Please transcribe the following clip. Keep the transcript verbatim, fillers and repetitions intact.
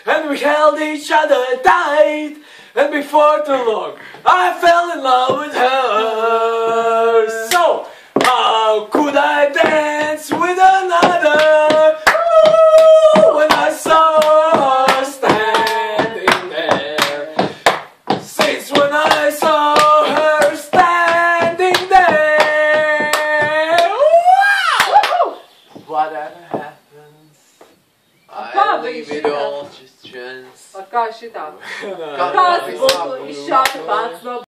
and we held each other tight. And before too long, I fell in love with her. So, how could I dance with another? Ooh, when I saw her standing there. Since when I saw her standing there. Wow! Whatever happens, I leave it all just chance. Kā šitā? Kāds būtu izšāta pats no